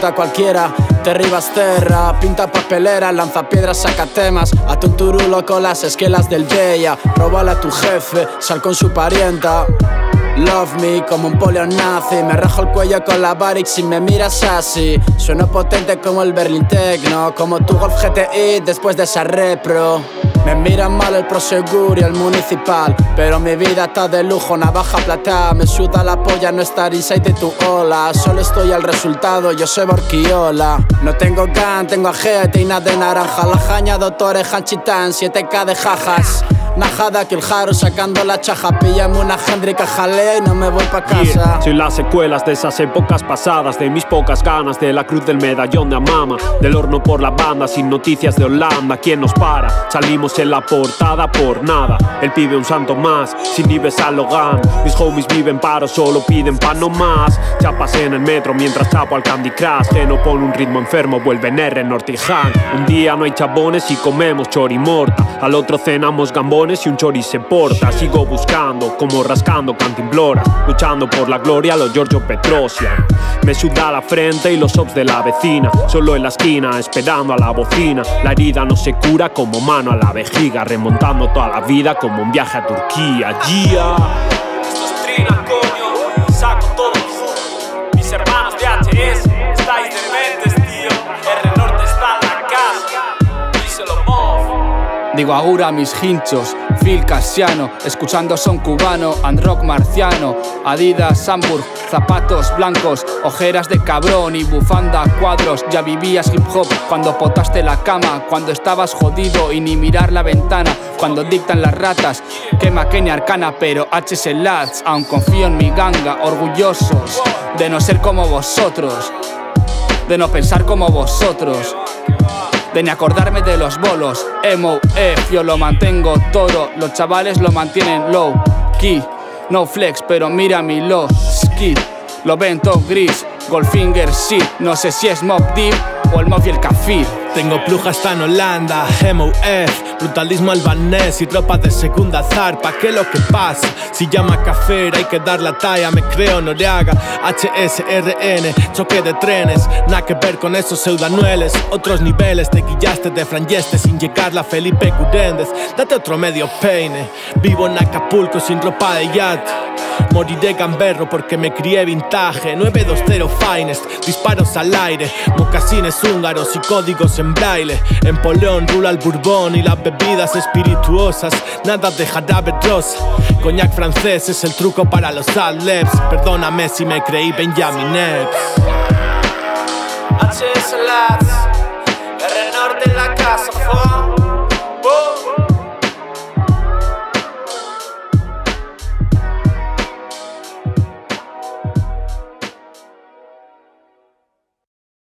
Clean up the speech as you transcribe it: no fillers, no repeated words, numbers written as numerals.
puta cualquiera. Derribas terra, pinta papelera, lanza piedras, saca temas. Hazte un turulo con las esquelas del Deia. Róbale a tu jefe, sal con su parienta. Love me como un polio nazi. Me rajo el cuello con la Barrick si me miras así. Sueno potente como el Berlin Techno, como tu Golf GTI después de esa repro. Me miran mal el Prosegur y el municipal, pero mi vida está de lujo, navaja plata. Me suda la polla no estar inside de tu ola. Solo estoy al resultado, yo soy Borquiola. No tengo gun, tengo ajete y nada de naranja. La jaña, doctores, hanchitán, 7K de jajas. Najada que el jaro sacando la chaja. Píllame una Hendrika jalea y no me voy pa' casa. Yeah. Soy las secuelas de esas épocas pasadas, de mis pocas ganas, de la cruz del medallón de Amama, del horno por la banda, sin noticias de Holanda. ¿Quién nos para? Salimos en la portada por nada. El pibe un santo más, sin Ives al Logan. Mis homies viven paro, solo piden pan no más. Ya pasé en el metro mientras chapo al Candy Crush. Que no pone un ritmo enfermo, vuelve en R, Nortijan. Un día no hay chabones y comemos chorimorta. Al otro cenamos gambones y un chori se porta. Sigo buscando, como rascando cantimploras, luchando por la gloria a los Giorgio Petrosian. Me suda la frente y los ops de la vecina, solo en la esquina, esperando a la bocina. La herida no se cura como mano a la vejiga, remontando toda la vida como un viaje a Turquía. Yeah. Esto es Trina, coño, saco todo el jugo. Mis hermanos de HS, estáis dementes, tío. R Norte está en la casa, díselo, Moff. Digo augura a mis hinchos, Phil Casiano, escuchando son cubano, and rock marciano, Adidas, Hamburg, zapatos blancos, ojeras de cabrón y bufanda a cuadros. Ya vivías hip hop cuando potaste la cama, cuando estabas jodido y ni mirar la ventana, cuando dictan las ratas, quema Kenia Arcana, pero HS Lads, aún confío en mi ganga, orgullosos de no ser como vosotros, de no pensar como vosotros, de ni acordarme de los bolos. Emo, yo lo mantengo toro, los chavales lo mantienen low key, no flex, pero mira mi low ski. Lo ven todo gris, Goldfinger shit. No sé si es Mobb Deep o el Mob y el Kafir. Tengo pluja hasta en Holanda, MOF, brutalismo albanés y ropa de segunda zarpa. ¿Qué es lo que pasa? Si llama café hay que dar la talla, me creo Noriaga, HSRN, choque de trenes. Nada que ver con esos pseudanueles, otros niveles. Te guillaste de Frangeste sin llegar la Felipe Curéndez. Date otro medio peine, vivo en Acapulco sin ropa de yacht. Moriré gamberro porque me crié vintage. 920 finest, disparos al aire, mocasines húngaros y códigos en braille. En Poleón rula el bourbon y las bebidas espirituosas, nada de jarabe rosa. Coñac francés es el truco para los adlibs. Perdóname si me creí Benjamin Epps. HS Lads, R Norte en la casa,